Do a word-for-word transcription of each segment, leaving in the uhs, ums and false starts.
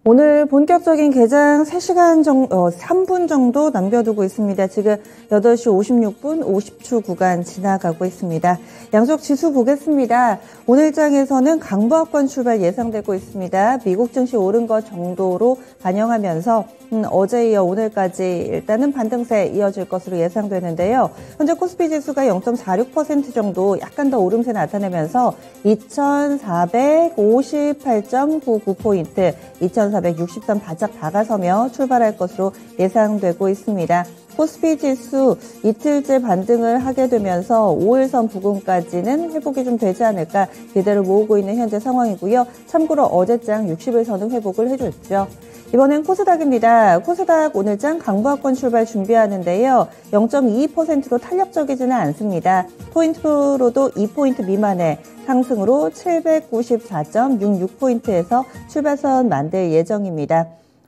오늘 본격적인 개장 세 시간 정도, 어, 삼 분 정도 남겨두고 있습니다. 지금 여덟 시 오십육 분 오십 초 구간 지나가고 있습니다. 양쪽 지수 보겠습니다. 오늘 장에서는 강보합권 출발 예상되고 있습니다. 미국 증시 오른 것 정도로 반영하면서 음, 어제 이어 오늘까지 일단은 반등세 이어질 것으로 예상되는데요. 현재 코스피 지수가 영 점 사육 퍼센트 정도 약간 더 오름세 나타내면서 이천사백오십팔 점 구구 포인트, 이천사백육십삼 바짝 다가서며 출발할 것으로 예상되고 있습니다. 코스피 지수 이틀째 반등을 하게 되면서 오일선 부근까지는 회복이 좀 되지 않을까 기대를 모으고 있는 현재 상황이고요. 참고로 어제장 육십 일선은 회복을 해줬죠. 이번엔 코스닥입니다. 코스닥 오늘장 강보합권 출발 준비하는데요. 영 점 이이 퍼센트로 탄력적이지는 않습니다. 포인트로도 이 포인트 미만의 상승으로 칠백구십사 점 육육 포인트에서 출발선 만들 예정입니다.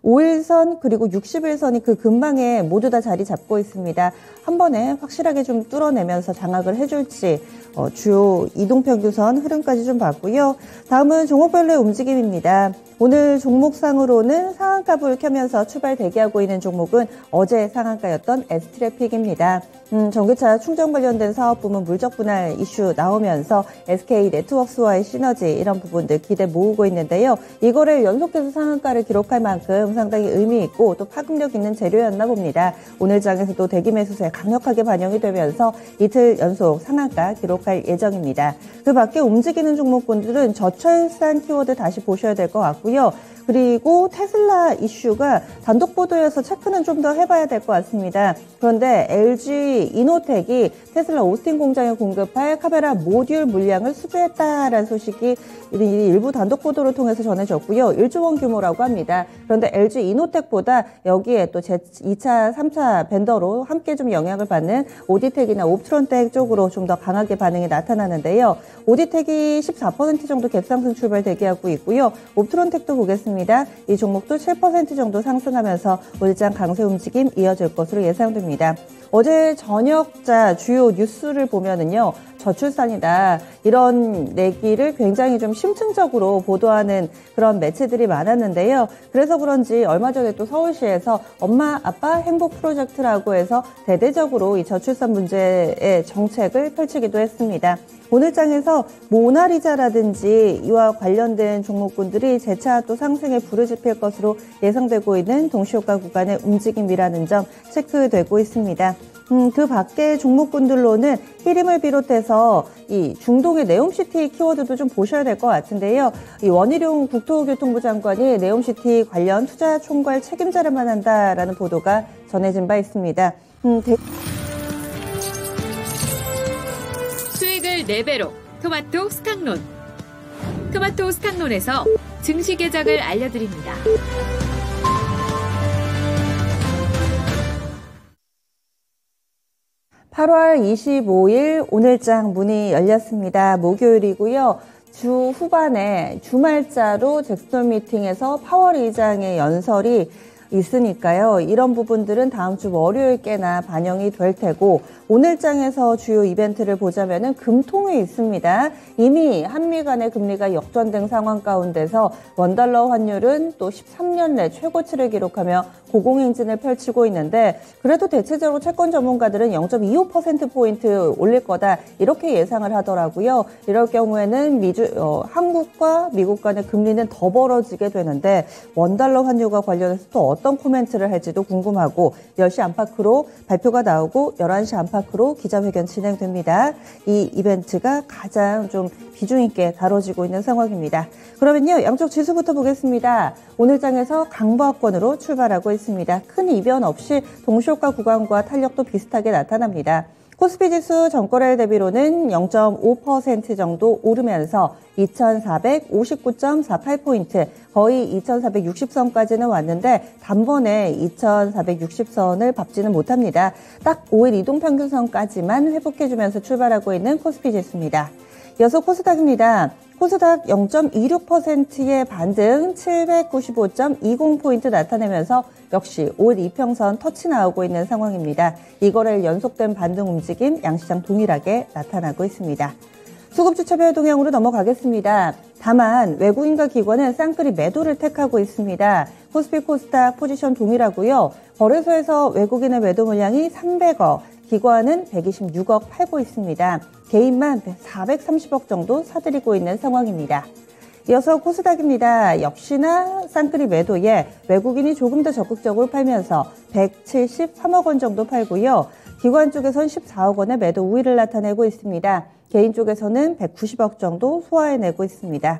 오일선 그리고 육십 일선이 그 근방에 모두 다 자리 잡고 있습니다. 한 번에 확실하게 좀 뚫어내면서 장악을 해줄지 어, 주요 이동평균선 흐름까지 좀 봤고요. 다음은 종목별로의 움직임입니다. 오늘 종목상으로는 상한가불 켜면서 출발 대기하고 있는 종목은 어제 상한가였던 S트래픽입니다. 음, 전기차 충전 관련된 사업 부문 물적 분할 이슈 나오면서 에스케이네트워크스와의 시너지 이런 부분들 기대 모으고 있는데요. 이거를 연속해서 상한가를 기록할 만큼 상당히 의미 있고 또 파급력 있는 재료였나 봅니다. 오늘 장에서도 대기 매수세 강력하게 반영이 되면서 이틀 연속 상한가 기록할 예정입니다. 그 밖에 움직이는 종목군들은 저철산 키워드 다시 보셔야 될 것 같고요. 그리고 테슬라 이슈가 단독 보도여서 체크는 좀 더 해봐야 될 것 같습니다. 그런데 엘지 이노텍이 테슬라 오스틴 공장에 공급할 카메라 모듈 물량을 수주했다라는 소식이 일부 단독 보도를 통해서 전해졌고요. 일조 원 규모라고 합니다. 그런데 엘지 이노텍보다 여기에 또 이 차, 삼 차 벤더로 함께 좀 영향을 받는 오디텍이나 옵트론텍 쪽으로 좀 더 강하게 반응이 나타나는데요. 오디텍이 십사 퍼센트 정도 갭상승 출발 대기하고 있고요. 옵트론텍도 보겠습니다. 이 종목도 칠 퍼센트 정도 상승하면서 오늘장 강세 움직임 이어질 것으로 예상됩니다. 어제 저녁자 주요 뉴스를 보면은요. 저출산이다. 이런 내기를 굉장히 좀 심층적으로 보도하는 그런 매체들이 많았는데요. 그래서 그런지 얼마 전에 또 서울시에서 엄마, 아빠 행복 프로젝트라고 해서 대대적으로 이 저출산 문제의 정책을 펼치기도 했습니다. 오늘 장에서 모나리자라든지 이와 관련된 종목군들이 재차 또 상승에 부르짖힐 것으로 예상되고 있는 동시효과 구간의 움직임이라는 점 체크되고 있습니다. 음, 그 밖에 종목군들로는 히림을 비롯해서 이 중동의 네옴시티 키워드도 좀 보셔야 될 것 같은데요. 이 원희룡 국토교통부 장관이 네옴시티 관련 투자 총괄 책임자를 만난다라는 보도가 전해진 바 있습니다. 음, 대... 수익을 네 배로 토마토 스탁론. 토마토 스탁론에서 증시 계장을 알려드립니다. 팔월 이십오일 오늘장 문이 열렸습니다. 목요일이고요. 주 후반에 주말자로 잭스톤 미팅에서 파월 의장의 연설이 있으니까요. 이런 부분들은 다음 주 월요일께나 반영이 될 테고 오늘장에서 주요 이벤트를 보자면은 금통이 있습니다. 이미 한미 간의 금리가 역전된 상황 가운데서 원달러 환율은 또 십삼 년 내 최고치를 기록하며 고공행진을 펼치고 있는데 그래도 대체적으로 채권 전문가들은 영 점 이오 퍼센트 포인트 올릴 거다 이렇게 예상을 하더라고요. 이럴 경우에는 미주, 어, 한국과 미국 간의 금리는 더 벌어지게 되는데 원달러 환율과 관련해서 또 어떤 코멘트를 할지도 궁금하고 열 시 안팎으로 발표가 나오고 열한 시 안팎으로 기자회견 진행됩니다. 이 이벤트가 가장 좀 비중 있게 다뤄지고 있는 상황입니다. 그러면요. 양쪽 지수부터 보겠습니다. 오늘장에서 강보합권으로 출발하고 있습니다. 큰 이변 없이 동시효과 구간과 탄력도 비슷하게 나타납니다. 코스피 지수 전거래 대비로는 영 점 오 퍼센트 정도 오르면서 이천사백오십구 점 사팔 포인트, 거의 이천사백육십 선까지는 왔는데 단번에 이천사백육십 선을 밟지는 못합니다. 딱 오 일 이동평균선까지만 회복해주면서 출발하고 있는 코스피 지수입니다. 이어서 코스닥입니다. 코스닥 영 점 이육 퍼센트의 반등 칠백구십오 점 이십 포인트 나타내면서 역시 오 일 이평선 터치 나오고 있는 상황입니다. 이거를 연속된 반등 움직임 양시장 동일하게 나타나고 있습니다. 수급주차별 동향으로 넘어가겠습니다. 다만 외국인과 기관은 쌍끌이 매도를 택하고 있습니다. 코스피 코스닥 포지션 동일하고요. 거래소에서 외국인의 매도 물량이 삼백억, 기관은 백이십육억 팔고 있습니다. 개인만 사백삼십억 정도 사들이고 있는 상황입니다. 이어서 코스닥입니다. 역시나 쌍끌이 매도에 외국인이 조금 더 적극적으로 팔면서 백칠십삼억 원 정도 팔고요. 기관 쪽에선 십사억 원의 매도 우위를 나타내고 있습니다. 개인 쪽에서는 백구십억 정도 소화해내고 있습니다.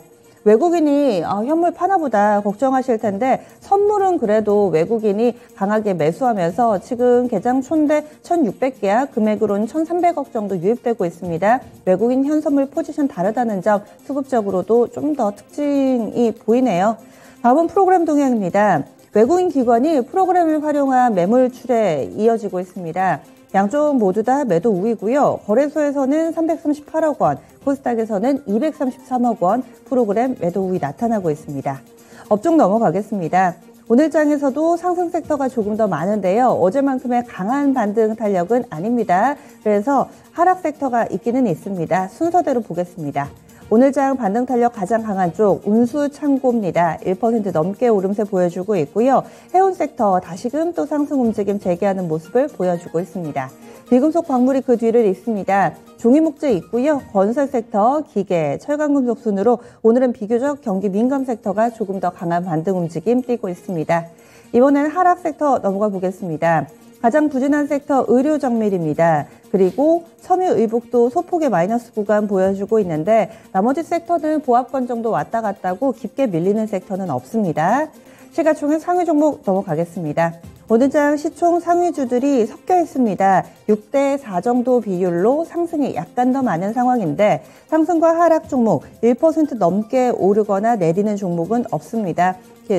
외국인이 어, 현물 파나보다 걱정하실 텐데 선물은 그래도 외국인이 강하게 매수하면서 지금 개장 촌대 천육백 개야 금액으로는 천삼백억 정도 유입되고 있습니다. 외국인 현선물 포지션 다르다는 점 수급적으로도 좀 더 특징이 보이네요. 다음은 프로그램 동향입니다. 외국인 기관이 프로그램을 활용한 매물 출에 이어지고 있습니다. 양쪽 모두 다 매도 우위고요. 거래소에서는 삼백삼십팔억 원, 코스닥에서는 이백삼십삼억 원 프로그램 매도 우위 나타나고 있습니다. 업종 넘어가겠습니다. 오늘 장에서도 상승 섹터가 조금 더 많은데요. 어제만큼의 강한 반등 탄력은 아닙니다. 그래서 하락 섹터가 있기는 있습니다. 순서대로 보겠습니다. 오늘 장 반등 탄력 가장 강한 쪽 운수 창고입니다. 일 퍼센트 넘게 오름세 보여주고 있고요. 해운 섹터 다시금 또 상승 움직임 재개하는 모습을 보여주고 있습니다. 비금속 광물이 그 뒤를 잇습니다. 종이목재 있고요. 건설 섹터, 기계, 철강금속 순으로 오늘은 비교적 경기 민감 섹터가 조금 더 강한 반등 움직임 띄고 있습니다. 이번엔 하락 섹터 넘어가 보겠습니다. 가장 부진한 섹터 의료정밀입니다. 그리고 섬유의복도 소폭의 마이너스 구간 보여주고 있는데 나머지 섹터는 보합권 정도 왔다 갔다고 깊게 밀리는 섹터는 없습니다. 시가총액 상위 종목 넘어가겠습니다. 오늘 장 시총 상위주들이 섞여 있습니다. 육 대 사 정도 비율로 상승이 약간 더 많은 상황인데 상승과 하락 종목 일 퍼센트 넘게 오르거나 내리는 종목은 없습니다.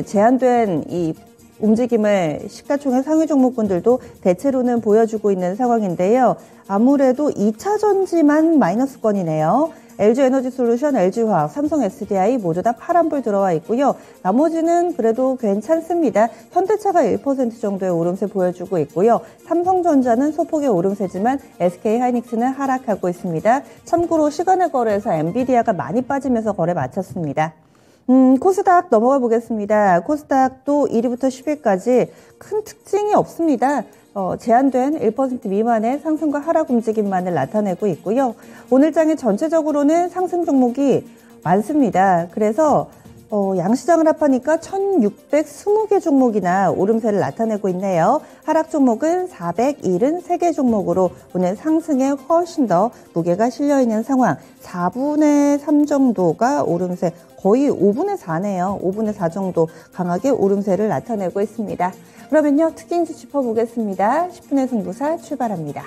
제한된 이 움직임을 시가총액 상위 종목군들도 대체로는 보여주고 있는 상황인데요. 아무래도 이 차 전지만 마이너스권이네요. 엘지에너지솔루션, 엘지화학, 삼성 에스디아이 모두 다 파란불 들어와 있고요. 나머지는 그래도 괜찮습니다. 현대차가 일 퍼센트 정도의 오름세 보여주고 있고요. 삼성전자는 소폭의 오름세지만 에스케이하이닉스는 하락하고 있습니다. 참고로 시간의 거래에서 엔비디아가 많이 빠지면서 거래 마쳤습니다. 음, 코스닥 넘어가 보겠습니다. 코스닥도 일 위부터 십 위까지 큰 특징이 없습니다. 어, 제한된 일 퍼센트 미만의 상승과 하락 움직임만을 나타내고 있고요. 오늘 장에 전체적으로는 상승 종목이 많습니다. 그래서 어, 양시장을 합하니까 천육백이십 개 종목이나 오름세를 나타내고 있네요. 하락 종목은 사백칠십삼 개 종목으로 오늘 상승에 훨씬 더 무게가 실려있는 상황. 사분의 삼 정도가 오름세, 거의 오분의 사네요. 오분의 사 정도 강하게 오름세를 나타내고 있습니다. 그러면요, 특징주 짚어보겠습니다. 십 분의 승부사 출발합니다.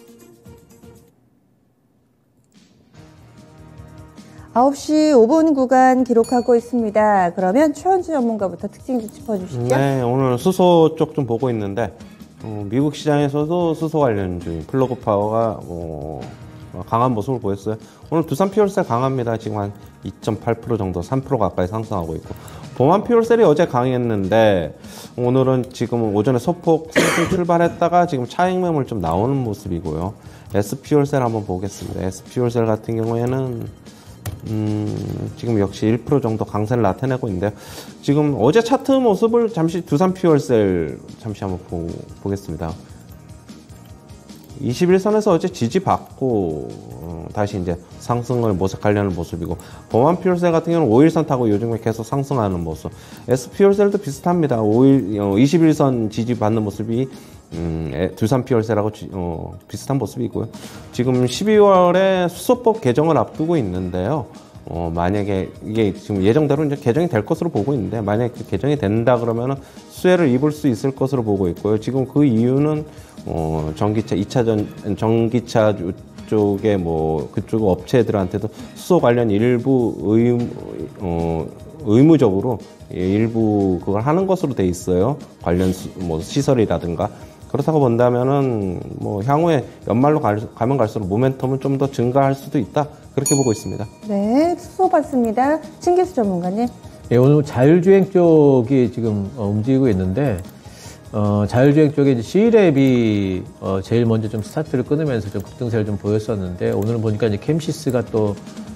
아홉 시 오 분 구간 기록하고 있습니다. 그러면 최현주 전문가부터 특징주 짚어주시죠. 네, 오늘 수소 쪽 좀 보고 있는데 어, 미국 시장에서도 수소 관련주인 플러그 파워가 어, 강한 모습을 보였어요. 오늘 두산 퓨얼셀 강합니다. 지금 한 이 점 팔 퍼센트 정도, 삼 퍼센트 가까이 상승하고 있고, 범한 퓨얼셀이 어제 강했는데 오늘은 지금 오전에 소폭 상승 출발했다가 지금 차익 매물 좀 나오는 모습이고요. S퓨얼셀 한번 보겠습니다. S퓨얼셀 같은 경우에는 음, 지금 역시 일 퍼센트 정도 강세를 나타내고 있는데요. 지금 어제 차트 모습을 잠시 두산 퓨얼셀 잠시 한번 보, 보겠습니다. 이십일 선에서 어제 지지받고 어, 다시 이제 상승을 모색하려는 모습이고, 범한 퓨얼셀 같은 경우는 오일 선 타고 요즘에 계속 상승하는 모습. S퓨얼셀도 비슷합니다. 오일, 어, 이십일 선 지지받는 모습이 음, 두산 퓨얼셀하고 어, 비슷한 모습이고요. 지금 십이월에 수소법 개정을 앞두고 있는데요. 어, 만약에 이게 지금 예정대로 이제 개정이 될 것으로 보고 있는데, 만약에 그 개정이 된다 그러면은 수혜를 입을 수 있을 것으로 보고 있고요. 지금 그 이유는 어, 전기차, 이 차전, 전기차 쪽에 뭐 그쪽 업체들한테도 수소 관련 일부 의무, 어, 의무적으로 일부 그걸 하는 것으로 돼 있어요. 관련 수, 뭐 시설이라든가. 그렇다고 본다면은 뭐 향후에 연말로 갈, 가면 갈수록 모멘텀은 좀 더 증가할 수도 있다, 그렇게 보고 있습니다. 네, 수소 봤습니다. 신기수 전문가님. 네, 오늘 자율주행 쪽이 지금 어, 움직이고 있는데, 어, 자율주행 쪽에 이제 C랩이 어, 제일 먼저 좀 스타트를 끊으면서 좀 급등세를 좀 보였었는데, 오늘은 보니까 이제 캠시스가 또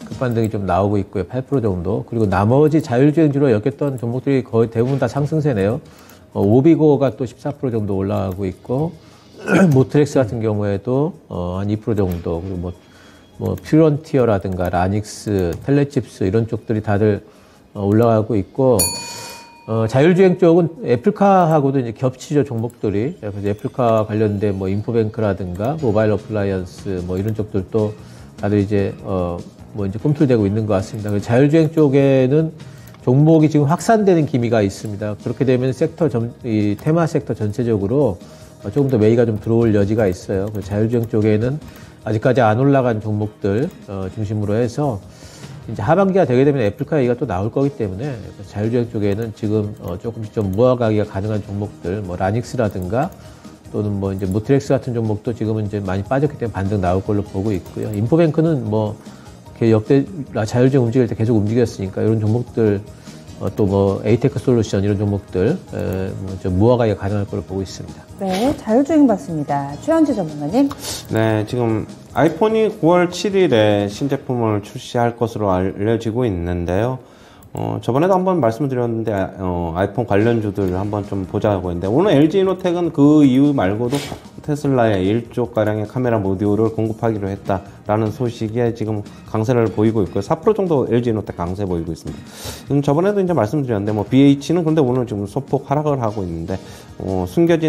급반등이 좀 나오고 있고요. 팔 퍼센트 정도. 그리고 나머지 자율주행주로 엮였던 종목들이 거의 대부분 다 상승세네요. 어, 오비고가 또 십사 퍼센트 정도 올라가고 있고, 모트렉스 같은 경우에도 어, 한 이 퍼센트 정도, 그리고 뭐, 뭐 퓨런티어라든가 라닉스, 텔레칩스 이런 쪽들이 다들 어, 올라가고 있고, 어, 자율주행 쪽은 애플카하고도 이제 겹치죠, 종목들이. 그래서 애플카 관련된 뭐 인포뱅크라든가 모바일 어플라이언스 뭐 이런 쪽들도 다들 이제, 어, 뭐 이제 꿈틀대고 있는 것 같습니다. 그래서 자율주행 쪽에는 종목이 지금 확산되는 기미가 있습니다. 그렇게 되면 섹터 전, 이 테마 섹터 전체적으로 조금 더 매기가 좀 들어올 여지가 있어요. 그래서 자율주행 쪽에는 아직까지 안 올라간 종목들, 어, 중심으로 해서 이제 하반기가 되게 되면 애플카 얘기가 또 나올 거기 때문에 자율주행 쪽에는 지금 어 조금씩 좀 모아가기가 가능한 종목들, 뭐 라닉스라든가 또는 뭐 이제 모트렉스 같은 종목도 지금은 이제 많이 빠졌기 때문에 반등 나올 걸로 보고 있고요. 인포뱅크는 뭐 역대 자율주행 움직일 때 계속 움직였으니까 이런 종목들 어 또 뭐 에이테크 솔루션 이런 종목들 뭐좀 모아가기가 가능할 걸로 보고 있습니다. 네, 자율주행 봤습니다. 최현지 전문가님. 네, 지금 아이폰이 구월 칠일에 신제품을 출시할 것으로 알려지고 있는데요. 어, 저번에도 한번 말씀을 드렸는데, 어, 아이폰 관련주들 한번 좀 보자고 했는데, 오늘 엘지이노텍은 그 이유 말고도 테슬라에 일조가량의 카메라 모듈을 공급하기로 했다라는 소식에 지금 강세를 보이고 있고요. 사 퍼센트 정도 엘지이노텍 강세 보이고 있습니다. 음, 저번에도 이제 말씀드렸는데, 뭐, 비에이치는 근데 오늘 지금 소폭 하락을 하고 있는데, 어,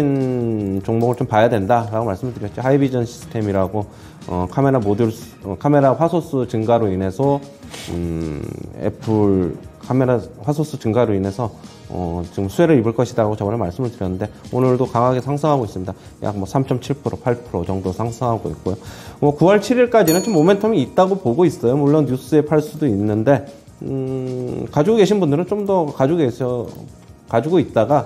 숨겨진 종목을 좀 봐야 된다라고 말씀을 드렸죠. 하이비전 시스템이라고, 어, 카메라 모듈, 어, 카메라 화소수 증가로 인해서, 음, 애플, 카메라 화소수 증가로 인해서 어, 지금 수혜를 입을 것이다라고 저번에 말씀을 드렸는데 오늘도 강하게 상승하고 있습니다. 약 뭐 삼 점 칠 퍼센트, 팔 퍼센트 정도 상승하고 있고요. 뭐 구월 칠일까지는 좀 모멘텀이 있다고 보고 있어요. 물론 뉴스에 팔 수도 있는데 음, 가지고 계신 분들은 좀 더 가지고 계셔 가지고 있다가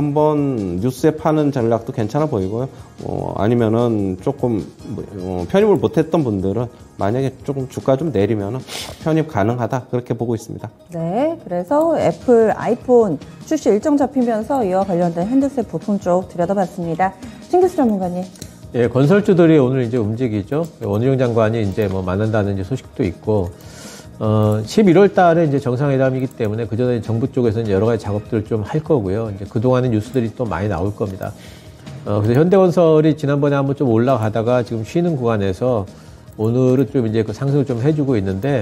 한번 뉴스에 파는 전략도 괜찮아 보이고요. 어, 아니면은 조금 어, 편입을 못했던 분들은 만약에 조금 주가 좀 내리면은 편입 가능하다 그렇게 보고 있습니다. 네, 그래서 애플 아이폰 출시 일정 잡히면서 이와 관련된 핸드셋 부품 쪽 들여다봤습니다. 신규수 전문가님. 예, 건설주들이 오늘 이제 움직이죠. 원희룡 장관이 이제 뭐 만난다는 이제 소식도 있고. 어, 십일월 달에 이제 정상회담이기 때문에 그 전에 정부 쪽에서는 여러 가지 작업들을 좀 할 거고요. 이제 그동안의 뉴스들이 또 많이 나올 겁니다. 어, 그래서 현대건설이 지난번에 한번 좀 올라가다가 지금 쉬는 구간에서 오늘은 좀 이제 그 상승을 좀 해주고 있는데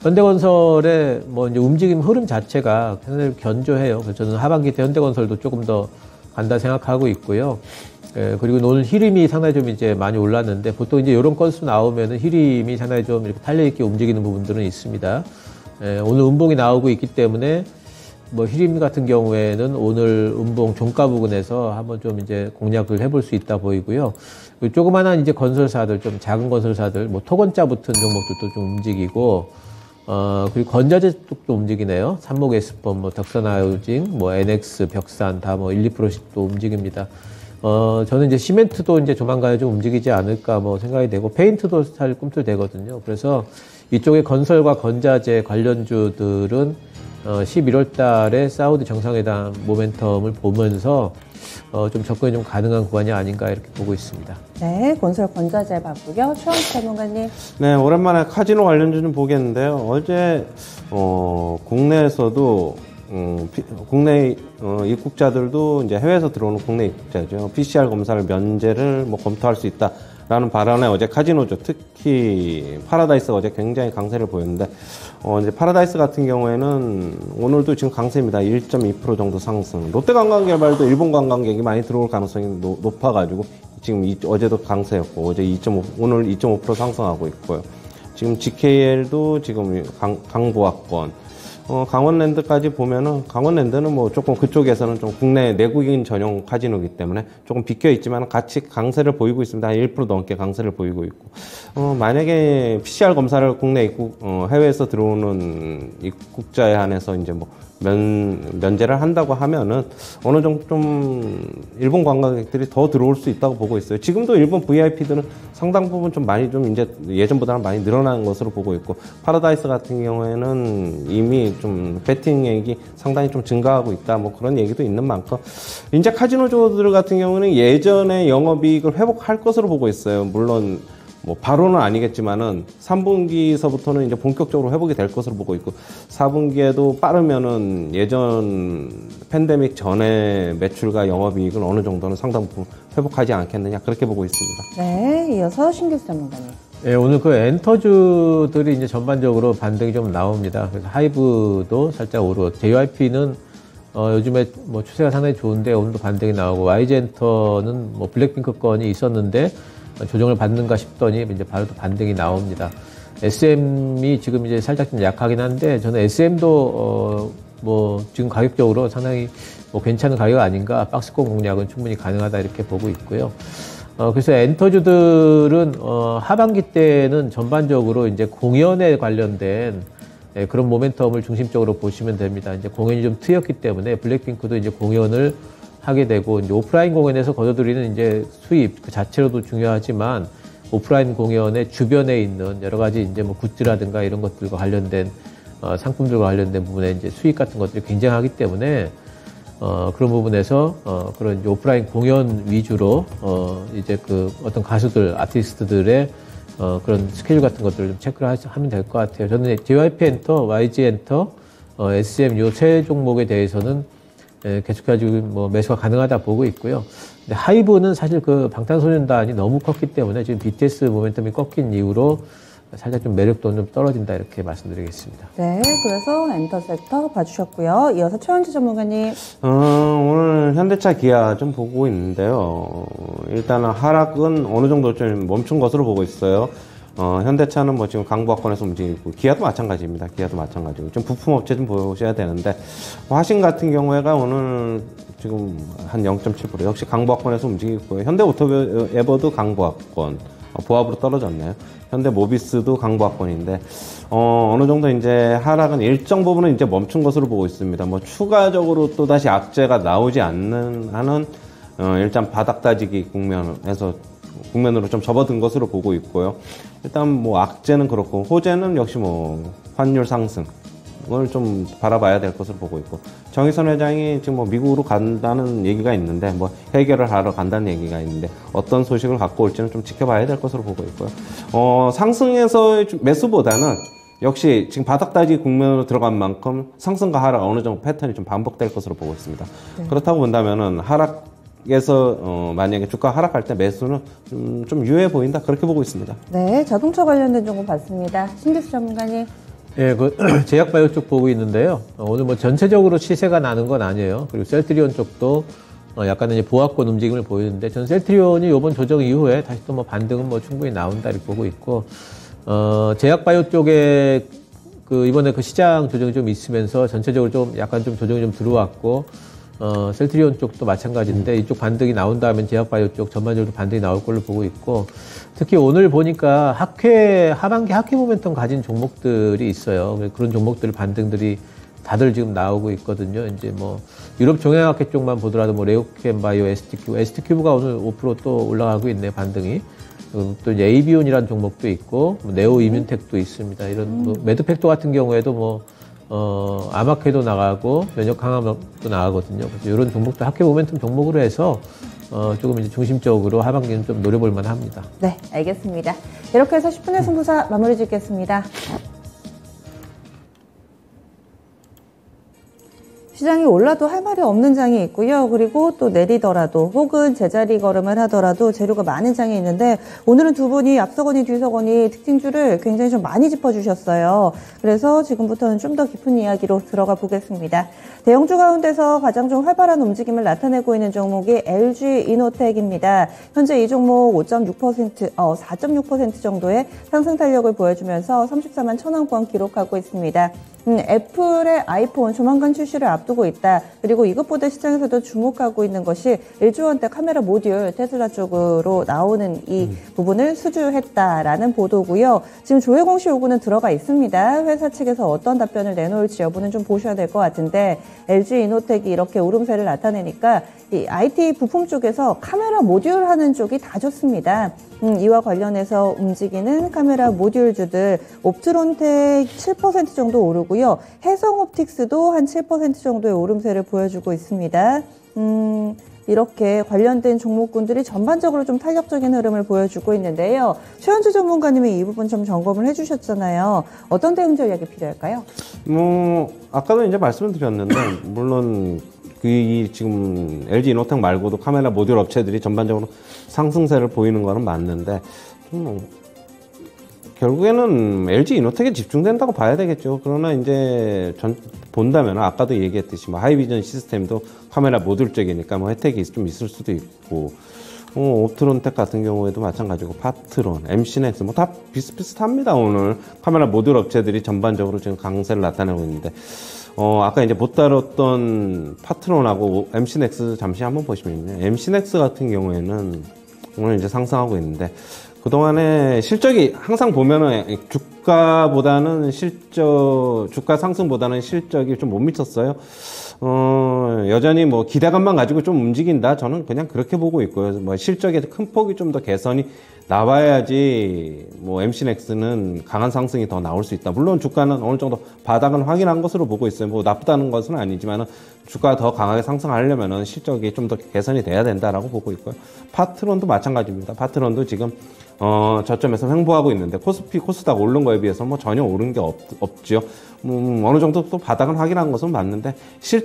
현대건설의 뭐 이제 움직임 흐름 자체가 상당히 견조해요. 그래서 저는 하반기 때 현대건설도 조금 더 간다 생각하고 있고요. 예, 그리고 오늘 히림이 상당히 좀 이제 많이 올랐는데 보통 이제 이런 건수 나오면은 히림이 상당히 좀 이렇게 탄력있게 움직이는 부분들은 있습니다. 예, 오늘 음봉이 나오고 있기 때문에 뭐 히림 같은 경우에는 오늘 음봉 종가 부근에서 한번 좀 이제 공략을 해볼 수 있다 보이고요. 조그만한 이제 건설사들, 좀 작은 건설사들, 뭐 토건자 붙은 종목들도 좀 움직이고, 어, 그리고 건자재 쪽도 움직이네요. 삼목 에스폼, 뭐 덕선하우징, 뭐 엔엑스, 벽산 다 뭐 일, 이 퍼센트씩도 움직입니다. 어, 저는 이제 시멘트도 이제 조만간에 좀 움직이지 않을까 뭐 생각이 되고, 페인트도 잘 꿈틀대거든요. 그래서 이쪽에 건설과 건자재 관련주들은 어, 십일월 달에 사우디 정상회담 모멘텀을 보면서 어, 좀 접근이 좀 가능한 구간이 아닌가 이렇게 보고 있습니다. 네, 건설 건자재 바꾸요. 최원지 전문가님. 네, 오랜만에 카지노 관련주 좀 보겠는데요. 어제 어, 국내에서도 음, 피, 국내 어, 입국자들도 이제 해외에서 들어오는 국내 입국자죠. 피씨알 검사를 면제를 뭐 검토할 수 있다라는 발언에 어제 카지노죠. 특히 파라다이스가 어제 굉장히 강세를 보였는데 어, 이제 파라다이스 같은 경우에는 오늘도 지금 강세입니다. 일 점 이 퍼센트 정도 상승. 롯데관광개발도 일본 관광객이 많이 들어올 가능성이 노, 높아가지고 지금 이, 어제도 강세였고 어제 이 점 오, 오늘 이 점 오 퍼센트 상승하고 있고요. 지금 지케이엘도 지금 강, 강보합권. 어, 강원랜드까지 보면은, 강원랜드는 뭐 조금 그쪽에서는 좀 국내 내국인 전용 카지노이기 때문에 조금 비껴 있지만 같이 강세를 보이고 있습니다. 한 일 퍼센트 넘게 강세를 보이고 있고. 어, 만약에 피씨알 검사를 국내 입국, 어, 해외에서 들어오는 입국자에 한해서 이제 뭐 면, 면제를 한다고 하면은 어느 정도 좀 일본 관광객들이 더 들어올 수 있다고 보고 있어요. 지금도 일본 브이아이피들은 상당 부분 좀 많이 좀 이제 예전보다는 많이 늘어난 것으로 보고 있고 파라다이스 같은 경우에는 이미 좀 배팅액이 상당히 좀 증가하고 있다 뭐 그런 얘기도 있는 만큼 이제 카지노주들 같은 경우는 예전의 영업이익을 회복할 것으로 보고 있어요. 물론 뭐 바로는 아니겠지만은 삼 분기서부터는 이제 본격적으로 회복이 될 것으로 보고 있고 사 분기에도 빠르면은 예전 팬데믹 전에 매출과 영업이익을 어느 정도는 상당 부분 회복하지 않겠느냐 그렇게 보고 있습니다. 네, 이어서 신규 전문가님. 예, 오늘 그 엔터주들이 이제 전반적으로 반등이 좀 나옵니다. 그래서 하이브도 살짝 오르고 제이와이피는 어, 요즘에 뭐 추세가 상당히 좋은데 오늘도 반등이 나오고 와이지엔터는 뭐 블랙핑크 건이 있었는데 조정을 받는가 싶더니 이제 바로 또 반등이 나옵니다. 에스엠이 지금 이제 살짝 좀 약하긴 한데 저는 에스엠도 어, 뭐 지금 가격적으로 상당히 뭐 괜찮은 가격 아닌가, 박스권 공략은 충분히 가능하다 이렇게 보고 있고요. 어, 그래서 엔터주들은 어, 하반기 때는 전반적으로 이제 공연에 관련된 예, 그런 모멘텀을 중심적으로 보시면 됩니다. 이제 공연이 좀 트였기 때문에 블랙핑크도 이제 공연을 하게 되고 이제 오프라인 공연에서 거둬들이는 이제 수입 그 자체로도 중요하지만 오프라인 공연의 주변에 있는 여러 가지 이제 뭐 굿즈라든가 이런 것들과 관련된 어, 상품들과 관련된 부분에 이제 수익 같은 것들이 굉장하기 때문에 어, 그런 부분에서 어, 그런 이제 오프라인 공연 위주로 어, 이제 그 어떤 가수들, 아티스트들의 어, 그런 스케줄 같은 것들을 좀 체크를 하, 하면 될 것 같아요. 저는 제이와이피 엔터, 와이지 엔터, 어, 에스엠 요 세 종목에 대해서는 예, 계속해서 뭐 매수가 가능하다 보고 있고요. 근데 하이브는 사실 그 방탄소년단이 너무 컸기 때문에 지금 비티에스 모멘텀이 꺾인 이후로 살짝 좀 매력도는 좀 떨어진다 이렇게 말씀드리겠습니다. 네, 그래서 엔터 섹터 봐주셨고요. 이어서 최원주 전문가님. 어, 오늘 현대차 기아 좀 보고 있는데요. 일단은 하락은 어느 정도 좀 멈춘 것으로 보고 있어요. 어, 현대차는 뭐 지금 강부하권에서 움직이고, 기아도 마찬가지입니다. 기아도 마찬가지고. 좀 부품업체 좀 보셔야 되는데, 화신 같은 경우에가 오늘 지금 한 영 점 칠 퍼센트, 역시 강부하권에서 움직이고 있고요. 현대오토에버도 강부하권, 어, 보합으로 떨어졌네요. 현대모비스도 강부하권인데, 어, 어느 정도 이제 하락은 일정 부분은 이제 멈춘 것으로 보고 있습니다. 뭐 추가적으로 또 다시 악재가 나오지 않는, 하는, 어, 일단 바닥 다지기 국면에서 국면으로 좀 접어든 것으로 보고 있고요. 일단 뭐 악재는 그렇고 호재는 역시 뭐 환율 상승을 좀 바라봐야 될 것으로 보고 있고 정의선 회장이 지금 뭐 미국으로 간다는 얘기가 있는데 뭐 해결을 하러 간다는 얘기가 있는데 어떤 소식을 갖고 올지는 좀 지켜봐야 될 것으로 보고 있고요. 어, 상승에서의 매수보다는 역시 지금 바닥 다지 국면으로 들어간 만큼 상승과 하락 어느 정도 패턴이 좀 반복될 것으로 보고 있습니다. 네. 그렇다고 본다면은 하락 에서 어, 만약에 주가 하락할 때 매수는 좀, 좀 유효해 보인다 그렇게 보고 있습니다. 네, 자동차 관련된 종목 봤습니다. 신기수 전문가님. 예, 그 제약바이오 쪽 보고 있는데요. 어, 오늘 뭐 전체적으로 시세가 나는 건 아니에요. 그리고 셀트리온 쪽도 어, 약간은 이제 보합권 움직임을 보이는데 전 셀트리온이 이번 조정 이후에 다시 또 뭐 반등은 뭐 충분히 나온다 이렇게 보고 있고 어, 제약바이오 쪽에 그 이번에 그 시장 조정이 좀 있으면서 전체적으로 좀 약간 좀 조정이 좀 들어왔고. 어, 셀트리온 쪽도 마찬가지인데 이쪽 반등이 나온다면 제약바이오 쪽 전반적으로 반등이 나올 걸로 보고 있고 특히 오늘 보니까 학회, 하반기 학회 모멘텀 가진 종목들이 있어요. 그런 종목들 반등들이 다들 지금 나오고 있거든요. 이제 뭐 유럽 종양학회 쪽만 보더라도 뭐 레오캠바이오, 에스티큐브, 에스티큐브가 오늘 오 퍼센트 또 올라가고 있네요. 반등이. 또 이제 에이비온이라는 종목도 있고 뭐 네오 이뮨텍도 있습니다. 이런 뭐 매드팩토 같은 경우에도 뭐 어, 암학회도 나가고, 면역 강화도 나가거든요. 그래서 이런 종목도 학회 모멘텀 종목으로 해서, 어, 조금 이제 중심적으로 하반기는 좀 노려볼 만 합니다. 네, 알겠습니다. 이렇게 해서 십 분의 승부사 마무리 짓겠습니다. 시장이 올라도 할 말이 없는 장이 있고요. 그리고 또 내리더라도 혹은 제자리 걸음을 하더라도 재료가 많은 장이 있는데 오늘은 두 분이 앞서거니 뒤서거니 특징주를 굉장히 좀 많이 짚어주셨어요. 그래서 지금부터는 좀 더 깊은 이야기로 들어가 보겠습니다. 대형주 가운데서 가장 좀 활발한 움직임을 나타내고 있는 종목이 엘지이노텍입니다. 현재 이 종목 오 점 육 퍼센트, 어, 사 점 육 퍼센트 정도의 상승 탄력을 보여주면서 삼십사만 천 원권 기록하고 있습니다. 음, 애플의 아이폰 조만간 출시를 앞두고 있다. 그리고 이것보다 시장에서도 주목하고 있는 것이 일조 원대 카메라 모듈 테슬라 쪽으로 나오는 이 음. 부분을 수주했다라는 보도고요. 지금 조회 공시 요구는 들어가 있습니다. 회사 측에서 어떤 답변을 내놓을지 여부는 좀 보셔야 될 것 같은데 엘지이노텍이 이렇게 오름세를 나타내니까 이 아이티 부품 쪽에서 카메라 모듈 하는 쪽이 다 좋습니다. 음, 이와 관련해서 움직이는 카메라 모듈주들 옵트론텍 칠 퍼센트 정도 오르고요. 해성옵틱스도 한 칠 퍼센트 정도의 오름세를 보여주고 있습니다. 음, 이렇게 관련된 종목군들이 전반적으로 좀 탄력적인 흐름을 보여주고 있는데요. 최현주 전문가님이 이 부분 좀 점검을 해주셨잖아요. 어떤 대응 전략이 필요할까요? 뭐 아까도 이제 말씀을 드렸는데 물론 그 이 지금 엘지 이노텍 말고도 카메라 모듈 업체들이 전반적으로 상승세를 보이는 거는 맞는데 좀 결국에는 엘지 이노텍에 집중된다고 봐야 되겠죠. 그러나 이제 전 본다면 아까도 얘기했듯이 뭐 하이비전 시스템도 카메라 모듈 쪽이니까 뭐 혜택이 좀 있을 수도 있고, 어, 옵트론텍 같은 경우에도 마찬가지고 파트론, 엠씨넥스 뭐 다 비슷비슷합니다. 오늘 카메라 모듈 업체들이 전반적으로 지금 강세를 나타내고 있는데, 어, 아까 이제 못 다뤘던 파트론하고 엠씨넥스 잠시 한번 보시면요. 엠씨넥스 같은 경우에는 오늘 이제 상승하고 있는데, 그동안에 실적이 항상 보면은 주가보다는 실적, 주가 상승보다는 실적이 좀 못 미쳤어요. 어, 여전히 뭐 기대감만 가지고 좀 움직인다. 저는 그냥 그렇게 보고 있고요. 뭐 실적의 큰 폭이 좀 더 개선이 나와야지 뭐 엠씨넥스는 강한 상승이 더 나올 수 있다. 물론 주가는 어느 정도 바닥은 확인한 것으로 보고 있어요. 뭐 나쁘다는 것은 아니지만은 주가가 더 강하게 상승하려면은 실적이 좀 더 개선이 돼야 된다라고 보고 있고요. 파트론도 마찬가지입니다. 파트론도 지금 어, 저점에서 횡보하고 있는데 코스피, 코스닥 오른 거에 비해서 뭐 전혀 오른 게 없, 없죠. 음, 어느 정도 또 바닥은 확인한 것은 맞는데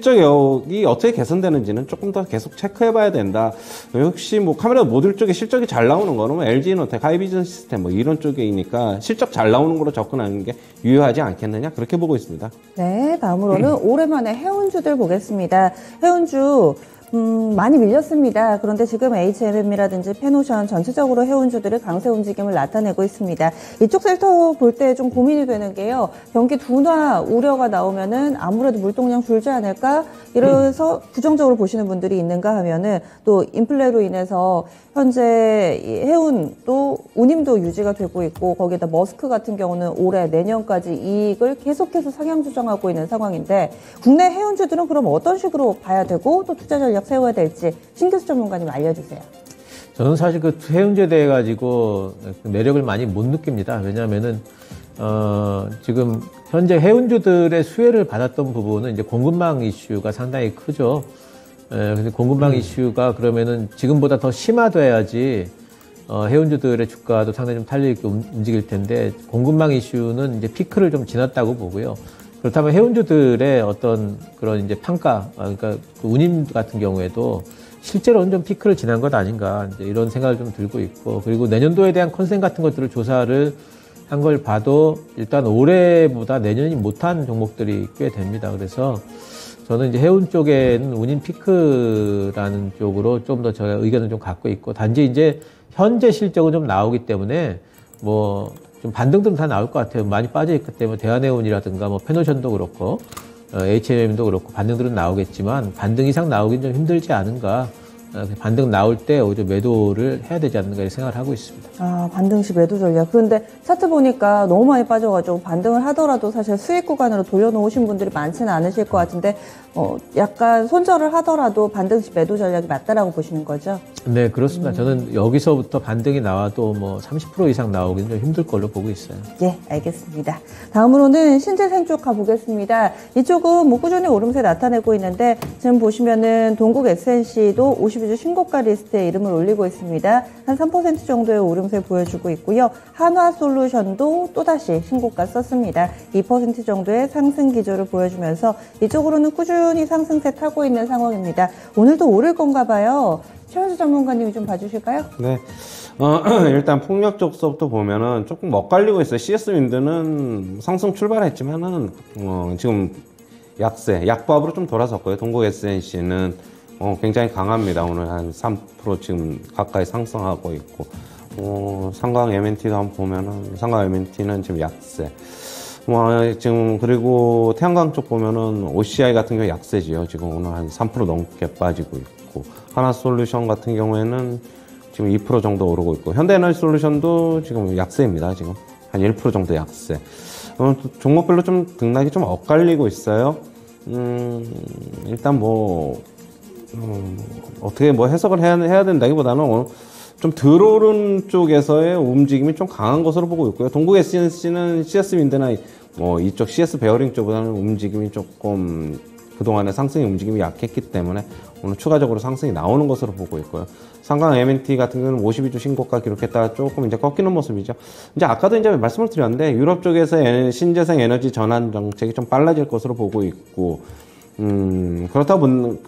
실적이 어떻게 개선되는지는 조금 더 계속 체크해 봐야 된다. 역시 뭐 카메라 모듈 쪽에 실적이 잘 나오는 거는 뭐 엘지이노텍, 하이비전 시스템 뭐 이런 쪽이니까 실적 잘 나오는 거로 접근하는 게 유효하지 않겠느냐 그렇게 보고 있습니다. 네, 다음으로는 오랜만에 해운주들 보겠습니다. 해운주 음, 많이 밀렸습니다. 그런데 지금 에이치엠엠이라든지 페노션 전체적으로 해운주들이 강세 움직임을 나타내고 있습니다. 이쪽 섹터 볼 때 좀 고민이 되는 게요. 경기 둔화 우려가 나오면은 아무래도 물동량 줄지 않을까? 이래서 부정적으로 보시는 분들이 있는가 하면은 또 인플레로 인해서 현재 이 해운도 운임도 유지가 되고 있고 거기에다 머스크 같은 경우는 올해 내년까지 이익을 계속해서 상향 조정하고 있는 상황인데 국내 해운주들은 그럼 어떤 식으로 봐야 되고 또 투자 전략 세워야 될지 신교수 전문가님 알려주세요. 저는 사실 그 해운주에 대해 가지고 매력을 많이 못 느낍니다. 왜냐하면은 어, 지금 현재 해운주들의 수혜를 받았던 부분은 이제 공급망 이슈가 상당히 크죠. 예, 근데 공급망 음. 이슈가 그러면은 지금보다 더 심화돼야지 어, 해운주들의 주가도 상당히 좀 탄력 있게 움직일 텐데 공급망 이슈는 이제 피크를 좀 지났다고 보고요. 그렇다면 해운주들의 어떤 그런 이제 판가, 그러니까 그 운임 같은 경우에도 실제로는 좀 피크를 지난 것 아닌가 이제 이런 생각을 좀 들고 있고, 그리고 내년도에 대한 컨센 같은 것들을 조사를 한 걸 봐도 일단 올해보다 내년이 못한 종목들이 꽤 됩니다. 그래서 저는 이제 해운 쪽에는 운임 피크라는 쪽으로 좀 더 제가 의견을 좀 갖고 있고, 단지 이제 현재 실적은 좀 나오기 때문에 뭐 좀 반등들은 다 나올 것 같아요. 많이 빠져있기 때문에 대한해운이라든가 뭐 페노션도 그렇고 어, 에이치엠엠도 그렇고 반등들은 나오겠지만 반등 이상 나오긴 좀 힘들지 않은가. 어, 반등 나올 때 오히려 매도를 해야 되지 않는가 이렇게 생각을 하고 있습니다. 아, 반등시 매도 전략. 그런데 차트 보니까 너무 많이 빠져가지고 반등을 하더라도 사실 수익 구간으로 돌려놓으신 분들이 많지는 않으실 것 같은데 어, 약간 손절을 하더라도 반등시 매도 전략이 맞다라고 보시는 거죠? 네, 그렇습니다. 음. 저는 여기서부터 반등이 나와도 뭐 삼십 퍼센트 이상 나오기는 좀 힘들 걸로 보고 있어요. 예, 알겠습니다. 다음으로는 신재생 쪽 가보겠습니다. 이쪽은 뭐 꾸준히 오름세 나타내고 있는데 지금 보시면은 동국 에스엔씨도 오십 주 신고가 리스트에 이름을 올리고 있습니다. 한 삼 퍼센트 정도의 오름세 보여주고 있고요. 한화솔루션도 또다시 신고가 썼습니다. 이 퍼센트 정도의 상승 기조를 보여주면서 이쪽으로는 꾸준히 상승세 타고 있는 상황입니다. 오늘도 오를 건가 봐요. 최현수 전문가님이 좀 봐주실까요? 네. 어, 일단 폭력 쪽서부터 보면은 조금 엇갈리고 있어요. 씨에스윈드는 상승 출발했지만은, 어, 지금 약세, 약보합으로 좀 돌아섰고요. 동국 에스엔씨는 어, 굉장히 강합니다. 오늘 한 삼 퍼센트 지금 가까이 상승하고 있고, 어, 상강 엠엔티도 한번 보면은, 상강 엠엔티는 지금 약세. 뭐, 지금, 그리고 태양광 쪽 보면은 오씨아이 같은 경우 약세지요. 지금 오늘 한 삼 퍼센트 넘게 빠지고 있고, 하나솔루션 같은 경우에는 지금 이 퍼센트 정도 오르고 있고, 현대에너지솔루션도 지금 약세입니다. 지금 한 일 퍼센트 정도 약세. 어, 종목별로 좀 등락이 좀 엇갈리고 있어요. 음, 일단 뭐, 음, 어떻게 뭐 해석을 해야, 해야 된다기보다는 오늘 좀 들어오른 쪽에서의 움직임이 좀 강한 것으로 보고 있고요. 동국 에스엔씨는 씨에스윈드나 뭐 이쪽 씨에스 베어링 쪽보다는 움직임이 조금 그동안의 상승의 움직임이 약했기 때문에 오늘 추가적으로 상승이 나오는 것으로 보고 있고요. 삼강 엠엔티 같은 경우는 오십이 주 신고가 기록했다가 조금 이제 꺾이는 모습이죠. 이제 아까도 이제 말씀을 드렸는데 유럽 쪽에서 신재생 에너지 전환 정책이 좀 빨라질 것으로 보고 있고, 음, 그렇다 본,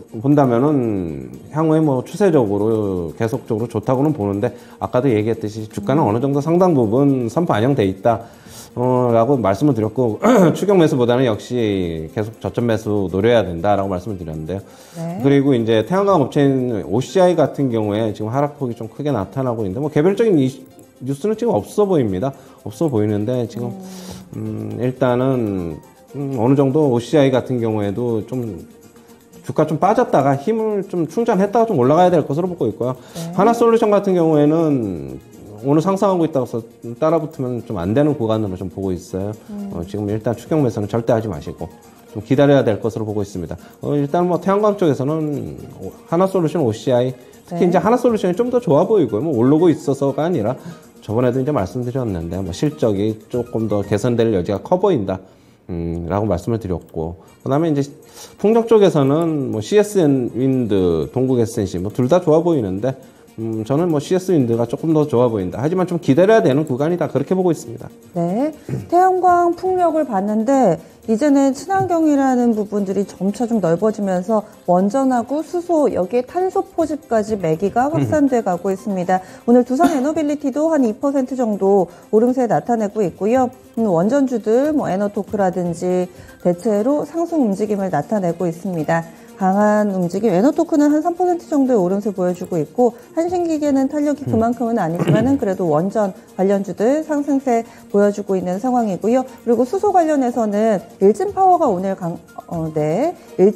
본다면은 향후에 뭐 추세적으로 계속적으로 좋다고는 보는데 아까도 얘기했듯이 주가는 어느 정도 상당 부분 선 반영돼 있다. 어, 라고 말씀을 드렸고, 추격 매수보다는 역시 계속 저점 매수 노려야 된다라고 말씀을 드렸는데요. 네. 그리고 이제 태양광 업체인 오씨아이 같은 경우에 지금 하락폭이 좀 크게 나타나고 있는데, 뭐 개별적인 이, 뉴스는 지금 없어 보입니다. 없어 보이는데, 지금, 음, 일단은, 음, 어느 정도 오씨아이 같은 경우에도 좀 주가 좀 빠졌다가 힘을 좀 충전했다가 좀 올라가야 될 것으로 보고 있고요. 네. 하나솔루션 같은 경우에는 오늘 상승하고 있다고 해서 따라붙으면 좀 안 되는 구간으로 좀 보고 있어요. 음. 어, 지금 일단 추격 매수는 절대 하지 마시고 좀 기다려야 될 것으로 보고 있습니다. 어, 일단 뭐 태양광 쪽에서는 하나솔루션 오씨아이 특히 네. 이제 하나솔루션이 좀 더 좋아 보이고요. 뭐 오르고 있어서가 아니라 저번에도 이제 말씀드렸는데 뭐 실적이 조금 더 개선될 여지가 커 보인다. 음, 라고 말씀을 드렸고, 그 다음에 이제 풍력 쪽에서는 뭐 씨에스 윈드, 동국 에스엔씨 뭐 둘 다 좋아 보이는데, 음, 저는 뭐 씨에스 윈드가 조금 더 좋아 보인다. 하지만 좀 기다려야 되는 구간이다. 그렇게 보고 있습니다. 네. 태양광 풍력을 봤는데, 이제는 친환경이라는 부분들이 점차 좀 넓어지면서 원전하고 수소, 여기에 탄소 포집까지 매기가 확산돼 가고 있습니다. 오늘 두산 에너빌리티도 한 이 퍼센트 정도 오름세 나타내고 있고요. 원전주들, 뭐 에너토크라든지 대체로 상승 움직임을 나타내고 있습니다. 강한 움직임, 에너토크는 한 삼 퍼센트 정도의 오름세 보여주고 있고, 한신기계는 탄력이 그만큼은 아니지만은 그래도 원전 관련주들 상승세 보여주고 있는 상황이고요. 그리고 수소 관련해서는 일진파워가 오늘 강, 어, 네,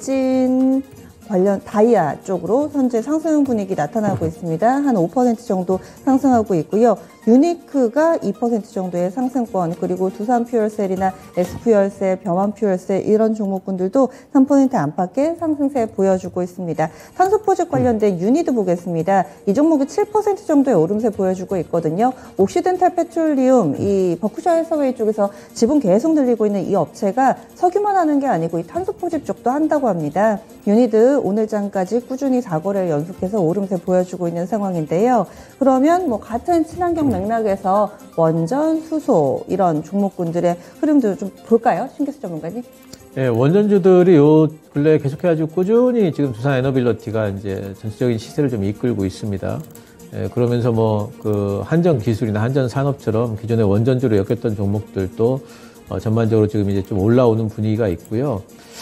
일진 관련 다이아 쪽으로 현재 상승 분위기 나타나고 있습니다. 한 오 퍼센트 정도 상승하고 있고요. 유니크가 이 퍼센트 정도의 상승권, 그리고 두산퓨얼셀이나 에스퓨얼셀, 병환퓨얼셀 이런 종목군들도 삼 퍼센트 안팎의 상승세 보여주고 있습니다. 탄소포집 관련된 유니도 보겠습니다. 이 종목이 칠 퍼센트 정도의 오름세 보여주고 있거든요. 옥시덴탈 페트롤리움, 이 버크셔 해서웨이 쪽에서 지분 계속 늘리고 있는 이 업체가 석유만 하는 게 아니고 이 탄소포집 쪽도 한다고 합니다. 유니드 오늘 장까지 꾸준히 사 거래를 연속해서 오름세 보여주고 있는 상황인데요. 그러면 뭐 같은 친환경 맥락에서 원전, 수소 이런 종목군들의 흐름도 좀 볼까요? 신기수 전문가님? 네, 원전주들이 요 근래 계속해가지고 꾸준히 지금 두산 에너빌리티가 이제 전체적인 시세를 좀 이끌고 있습니다. 예, 그러면서 뭐 그 한전 기술이나 한전 산업처럼 기존의 원전주로 엮였던 종목들도 어, 전반적으로 지금 이제 좀 올라오는 분위기가 있고요.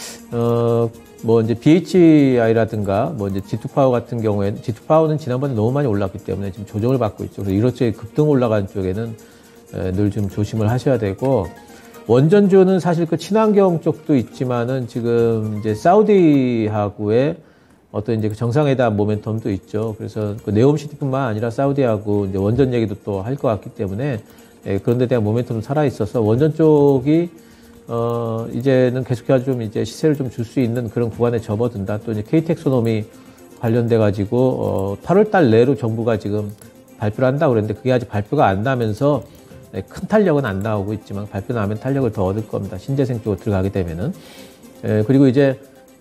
어, 뭐 이제 비에이치아이라든가 뭐 이제 지투파워 같은 경우에는 지투파워는 지난번에 너무 많이 올랐기 때문에 지금 조정을 받고 있죠. 그래서 이렇게 급등 올라간 쪽에는 늘 좀 조심을 하셔야 되고, 원전주는 사실 그 친환경 쪽도 있지만은 지금 이제 사우디하고의 어떤 이제 그 정상회담 모멘텀도 있죠. 그래서 그 네옴시티뿐만 아니라 사우디하고 이제 원전 얘기도 또 할 것 같기 때문에 예, 그런 데 대한 모멘텀도 살아 있어서 원전 쪽이 어, 이제는 계속해서 좀 이제 시세를 좀 줄 수 있는 그런 구간에 접어든다. 또 이제 케이텍소노미 관련돼가지고, 어, 팔월 달 내로 정부가 지금 발표를 한다고 그랬는데 그게 아직 발표가 안 나면서 네, 큰 탄력은 안 나오고 있지만 발표 나면 탄력을 더 얻을 겁니다. 신재생 쪽으로 들어가게 되면은. 예, 그리고 이제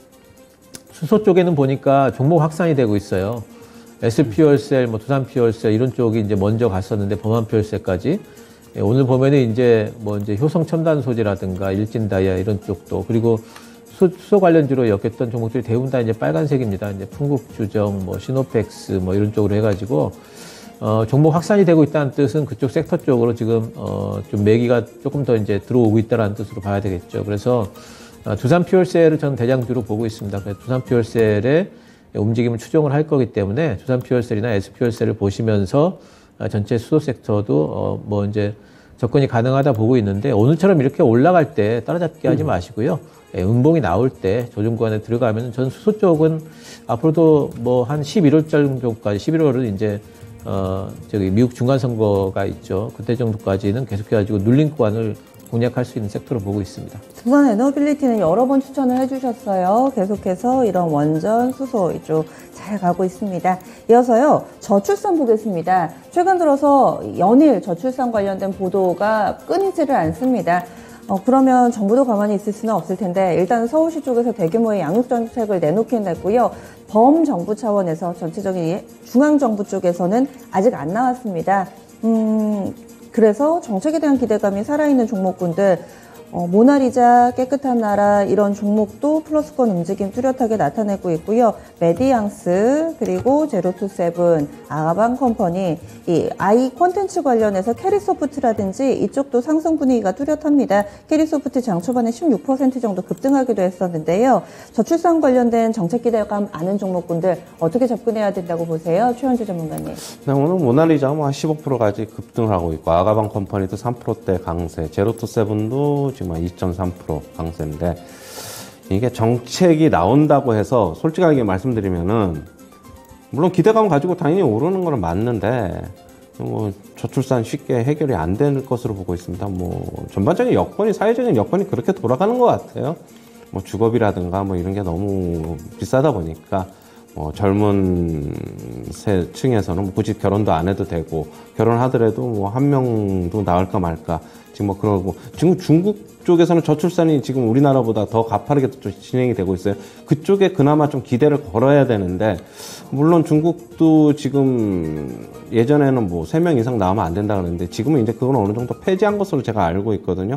수소 쪽에는 보니까 종목 확산이 되고 있어요. 에스퓨얼셀, 뭐 두산퓨얼셀 이런 쪽이 이제 먼저 갔었는데 범한퓨얼셀까지. 예, 오늘 보면은 이제 뭐 이제 효성 첨단 소재라든가 일진 다이아 이런 쪽도, 그리고 수, 수소 관련주로 엮였던 종목들이 대부분 다 이제 빨간색입니다. 이제 풍국주정, 뭐 시노펙스 뭐 이런 쪽으로 해가지고 어, 종목 확산이 되고 있다는 뜻은 그쪽 섹터 쪽으로 지금 어, 좀 매기가 조금 더 이제 들어오고 있다는 뜻으로 봐야 되겠죠. 그래서 어, 두산퓨얼셀을 저는 대장주로 보고 있습니다. 그래서 두산퓨얼셀의 움직임을 추정을 할 거기 때문에 두산퓨얼셀이나 에스퓨얼셀을 보시면서 전체 수소 섹터도 어 뭐 이제 접근이 가능하다 보고 있는데, 오늘처럼 이렇게 올라갈 때 따라잡기 하지 마시고요. 예, 음봉이 나올 때 조정 구간에 들어가면 전 수소 쪽은 앞으로도 뭐 한 십일월 정도까지, 십일월은 이제 어 저기 미국 중간 선거가 있죠. 그때 정도까지는 계속해가지고 눌린 구간을 공략할 수 있는 섹터로 보고 있습니다. 두산 에너빌리티는 여러 번 추천을 해주셨어요. 계속해서 이런 원전, 수소 이쪽 잘 가고 있습니다. 이어서요, 저출산 보겠습니다. 최근 들어서 연일 저출산 관련된 보도가 끊이지를 않습니다. 어, 그러면 정부도 가만히 있을 수는 없을 텐데 일단 서울시 쪽에서 대규모의 양육 정책을 내놓긴 했고요. 범정부 차원에서 전체적인 중앙정부 쪽에서는 아직 안 나왔습니다. 음, 그래서 정책에 대한 기대감이 살아있는 종목군들 어, 모나리자, 깨끗한 나라 이런 종목도 플러스권 움직임 뚜렷하게 나타내고 있고요. 메디앙스 그리고 제로투세븐, 아가방 컴퍼니, 이 아이 콘텐츠 관련해서 캐리소프트라든지 이쪽도 상승 분위기가 뚜렷합니다. 캐리소프트 장 초반에 십육 퍼센트 정도 급등하기도 했었는데요. 저출산 관련된 정책 기대감 많은 종목군들 어떻게 접근해야 된다고 보세요? 최현주 전문가님. 네, 오늘 모나리자 뭐 한 십오 퍼센트까지 급등을 하고 있고 아가방 컴퍼니도 삼 퍼센트대 강세, 제로투세븐도 지금 한 이 점 삼 퍼센트 강세인데 이게 정책이 나온다고 해서 솔직하게 말씀드리면은 물론 기대감 가지고 당연히 오르는 건 맞는데 뭐 저출산 쉽게 해결이 안 될 것으로 보고 있습니다. 뭐 전반적인 여건이 사회적인 여건이 그렇게 돌아가는 것 같아요. 뭐 주거비라든가 뭐 이런 게 너무 비싸다 보니까 뭐 젊은 세층에서는 뭐 굳이 결혼도 안 해도 되고 결혼하더라도 뭐 한 명도 나을까 말까 지금 뭐 그러고 지금 중국 쪽에서는 저출산이 지금 우리나라보다 더 가파르게 또 진행이 되고 있어요. 그쪽에 그나마 좀 기대를 걸어야 되는데 물론 중국도 지금 예전에는 뭐 세 명 이상 나오면 안 된다 그랬는데 지금은 이제 그건 어느 정도 폐지한 것으로 제가 알고 있거든요.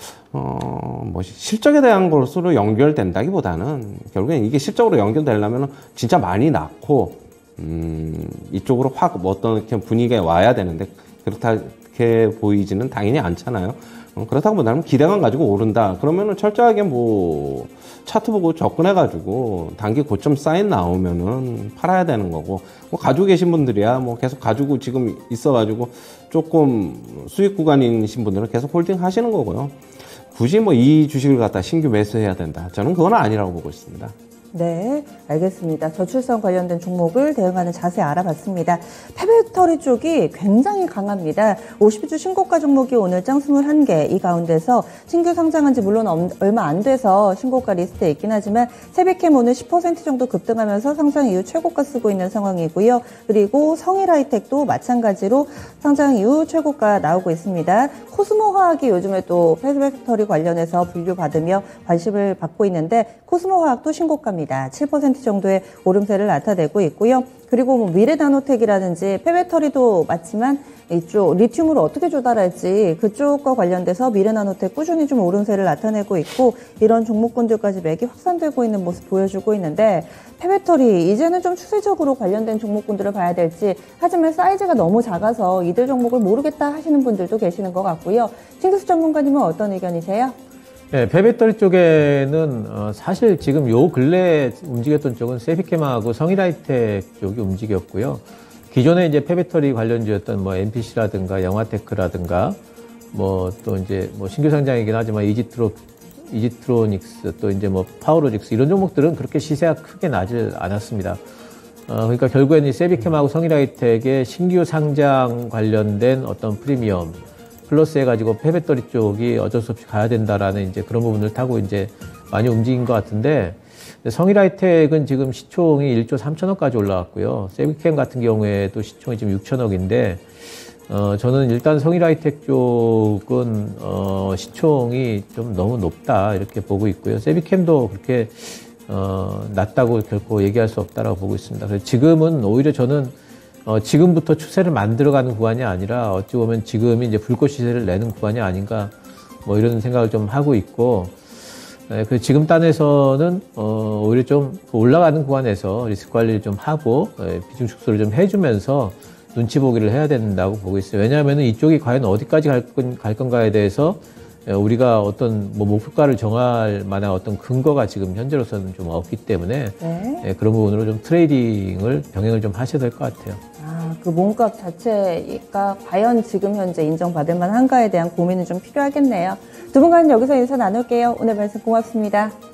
어, 뭐, 실적에 대한 것으로 연결된다기보다는, 결국엔 이게 실적으로 연결되려면 진짜 많이 낳고, 음, 이쪽으로 확 어떤 분위기가 와야 되는데, 그렇게 보이지는 당연히 않잖아요. 어, 그렇다고 본다면 기대감 가지고 오른다. 그러면은 철저하게 뭐, 차트 보고 접근해가지고, 단기 고점 사인 나오면은 팔아야 되는 거고, 뭐, 가지고 계신 분들이야, 뭐, 계속 가지고 지금 있어가지고, 조금 수익 구간이신 분들은 계속 홀딩 하시는 거고요. 굳이 뭐 이 주식을 갖다 신규 매수해야 된다. 저는 그건 아니라고 보고 있습니다. 네, 알겠습니다. 저출산 관련된 종목을 대응하는 자세 알아봤습니다. 폐배터리 쪽이 굉장히 강합니다. 오십 주 신고가 종목이 오늘 장 이십일 개, 이 가운데서 신규 상장한 지 물론 얼마 안 돼서 신고가 리스트에 있긴 하지만 세비캠 오늘 십 퍼센트 정도 급등하면서 상장 이후 최고가 쓰고 있는 상황이고요. 그리고 성일하이텍도 마찬가지로 상장 이후 최고가 나오고 있습니다. 코스모화학이 요즘에 또 폐배터리 관련해서 분류받으며 관심을 받고 있는데 코스모화학도 신고가입니다. 칠 퍼센트 정도의 오름세를 나타내고 있고요. 그리고 뭐 미래나노텍이라든지 폐배터리도 맞지만 이쪽 리튬을 어떻게 조달할지 그쪽과 관련돼서 미래나노텍 꾸준히 좀 오름세를 나타내고 있고 이런 종목군들까지 맥이 확산되고 있는 모습 보여주고 있는데 폐배터리 이제는 좀 추세적으로 관련된 종목군들을 봐야 될지 하지만 사이즈가 너무 작아서 이들 종목을 모르겠다 하시는 분들도 계시는 것 같고요. 신규수 전문가님은 어떤 의견이세요? 네, 폐배터리 쪽에는 어, 사실 지금 요 근래 움직였던 쪽은 세비캠하고 성일하이텍 쪽이 움직였고요. 기존에 이제 폐배터리 관련주였던 뭐 엠피씨라든가 영화테크라든가 뭐 또 이제 뭐 신규 상장이긴 하지만 이지트로 이지트로닉스 또 이제 뭐 파워로직스 이런 종목들은 그렇게 시세가 크게 나질 않았습니다. 어, 그러니까 결국에는 이 세비캠하고 성일하이텍의 신규 상장 관련된 어떤 프리미엄 플러스 해가지고 폐배터리 쪽이 어쩔 수 없이 가야 된다라는 이제 그런 부분을 타고 이제 많이 움직인 것 같은데 성일하이텍은 지금 시총이 일조 삼천억까지 올라왔고요. 세비캠 같은 경우에도 시총이 지금 육천억인데 어, 저는 일단 성일하이텍 쪽은 어, 시총이 좀 너무 높다 이렇게 보고 있고요. 세비캠도 그렇게 어, 낮다고 결코 얘기할 수 없다라고 보고 있습니다. 그래서 지금은 오히려 저는 어, 지금부터 추세를 만들어가는 구간이 아니라 어찌 보면 지금이 이제 불꽃 시세를 내는 구간이 아닌가 뭐 이런 생각을 좀 하고 있고 예, 그 지금 단에서는 어, 오히려 좀 올라가는 구간에서 리스크 관리를 좀 하고 예, 비중 축소를 좀 해주면서 눈치 보기를 해야 된다고 보고 있어요. 왜냐하면 이쪽이 과연 어디까지 갈, 건, 갈 건가에 대해서 예, 우리가 어떤 뭐 목표가를 정할 만한 어떤 근거가 지금 현재로서는 좀 없기 때문에 네. 예, 그런 부분으로 좀 트레이딩을 병행을 좀 하셔야 될 것 같아요. 아, 그 몸값 자체가 과연 지금 현재 인정받을 만한가에 대한 고민은 좀 필요하겠네요. 두 분과는 여기서 인사 나눌게요. 오늘 말씀 고맙습니다.